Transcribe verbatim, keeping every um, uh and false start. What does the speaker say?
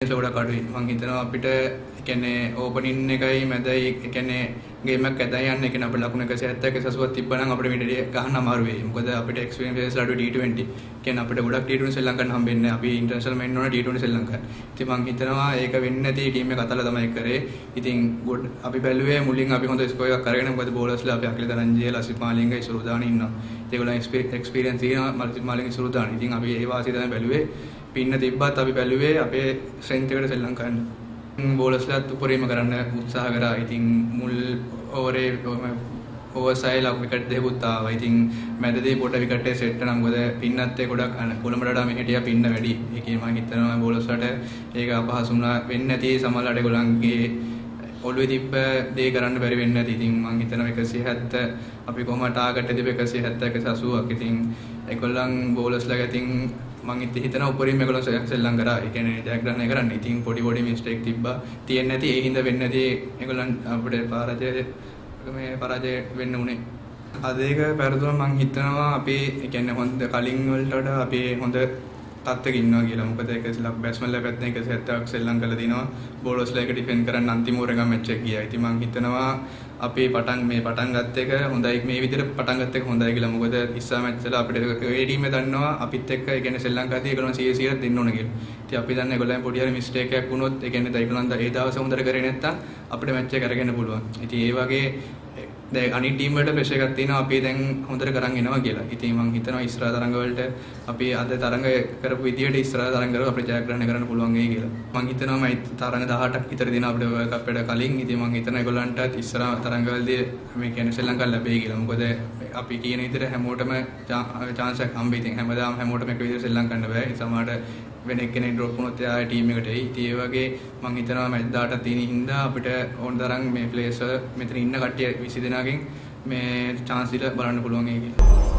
ගොඩක් අඩුයි. මම හිතනවා අපිට කියන්නේ ඕපනින් එකයි මැදයි කියන්නේ ගේම් එකක් ඇදලා යන්න කියන අපේ ලකුණු එකසිය හැත්තෑ එකසිය අසූවක් තිබ්බනම් අපිට මෙඩිය ගහන්න අමාරු වෙයි. මොකද අපිට එක්ස්පීරියන්ස් අඩු ටී ට්වෙන්ටි. කියන්නේ අපිට ගොඩක් ටී ට්වෙන්ටි ශ්‍රී ලංකන් හම්බෙන්නේ. අපි ඉන්ටර්නැෂනල් මෙන්න ඕන ටී ට්වෙන්ටි ශ්‍රී ලංකන්. ඉතින් මම හිතනවා ඒක වෙන්නේ නැති ටීම් එක අතලා තමයි කරේ. ඉතින් අපි බැලුවේ මුලින් අපි හොඳ ස්කෝර් එකක් අරගෙන මොකද බෝලර්ස්ලා අපි අකිල දරංජිය ලසිත් මාලිංග ඉසුරුදාන ඉන්නවා. ඒගොල්ලෝ එක්ස්පීරියන්ස් තියෙනවා ලසිත් මාලිංග ඉසුරුදාන. ඉතින් අපි ඒ වාසිය තමයි බැලුවේ. පින්න තිබ්බත් අපි බැලුවේ අපේ ස්ට්‍රෙන්ත් එකට ශ්‍රී ලංකාවෙන් බෝලර්ස්ලාත් උපරිම කරන්න උත්සාහ කරා. ඉතින් මුල් ඕවරේ ඕවර්සයිල් අප විකට් දෙකකුත් ආවා. ඉතින් මැදදී පොඩ විකට් එක සෙට් කරා. මොකද පින්නත් ඒ ගොඩක් කොළඹට වඩා මේ හිටියා පින්න වැඩි. ඒකේ මම හිතනවා බෝලර්ස්ලාට ඒක අපහසු වුණා වෙන්නේ නැති සමහරවිට ඒගොල්ලන්ගේ ඔළුවේ තිබ්බ දේ කරන්න බැරි වෙන්නේ නැති. ඉතින් මම හිතනවා එකසිය හැත්තෑ අපි කොහොමද ටාගට් එක තිබ්බ එකසිය හැත්තෑ එකසිය අසූවක්. ඉතින් ඒගොල්ලන් බෝලර්ස්ලාගේ ඉතින් මම හිතනවා උපරිම ඒගොල්ලෝ සෙල්ලම් කරා. ඒ කියන්නේ ජයග්‍රහණය කරන්න. ඉතින් පොඩි පොඩි මිස්ටේක් තිබ්බා. තියෙන්නේ නැති ඒ හින්දා වෙන්නේ නැති ඒගොල්ලන් අපිට පරාජය මේ පරාජය වෙන්න උනේ. අද ඒක පෙරදුන මම හිතනවා අපි ඒ කියන්නේ හොඳ කලින් වලට වඩා අපි හොඳ තත්ත්වයක ඉන්නවා කියලා. මොකද ඒක ඉස්ලා බැට්ස්මන්ලා පැත්තෙන් එකසිය හැත්තෑවක් සෙල්ලම් කරලා දිනවා. බෝලර්ස්ලා එක ඩිෆෙන්ඩ් කරන්න අන්තිම ඕවර් එක මැච් එක ගියා. ඉතින් මම හිතනවා අපි පටන් මේ පටන් ගත්ත එක හොඳයි මේ විදිහට පටන් ගත්ත එක හොඳයි කියලා. මොකද ඉස්සා මැච් වල අපිට ඒ ටීම් එක දන්නවා අපිත් එක්ක ඒ කියන්නේ ශ්‍රී ලංකාවදී ඒගොල්ලෝ සීය සීයක් දෙන්න ඕන කියලා. ඉතින් අපි දන්නේ ඒගොල්ලන් පොඩි හරි මිස්ටේක් එකක් වුණොත් ඒ කියන්නේ ඒගොල්ලන් ඒ දවස් හොඳට කරේ නැත්තම් අපිට මැච් එක අරගෙන පුළුවන්. ඉතින් ඒ වගේ දැන් අනිත් ටීම් වලට ප්‍රෙෂර් එකක් තියෙනවා අපි දැන් හොඳට කරන් එනවා කියලා. ඉතින් මම හිතනවා ඉස්සරහ තරඟ වලට අපි අද තරඟ කරපු විදියට ඉස්සරහ තරඟ කරලා අපිට ජයග්‍රහණය කරන්න පුළුවන් වෙයි කියලා. මම හිතනවා මම තරඟ දහඅටක් විතර දින අපිට වර්ල්ඩ් කප් එකට කලින්. ඉතින් මම හිතනවා ඒගොල්ලන්ටත් ඉස්සරහ තරඟ වලදී මේ කියන්නේ ශ්‍රී ලංකාව ලැබෙයි කියලා. මොකද අපි කියන විදිහට හැමෝටම chance එකක් හම්බෙයි. ඉතින් හැමදාම හැමෝටම එක විදිහට ශ්‍රී ලංකන්න බෑ. ඒ සමහරට වෙන එක්කෙනෙක් ඩ්‍රොප් වුණොත් එයා ටීම් එකට එයි. ඉතින් ඒ වගේ මම හිතනවා මැච් දහඅටක් තියෙන හින්දා අපිට ඕන තරම් මේ ප්ලේයර්ස් මෙතන ඉන්න කට්ටිය විසි දෙනාගෙන් මේ chance දීලා බලන්න පුළුවන් ඒ කියලා.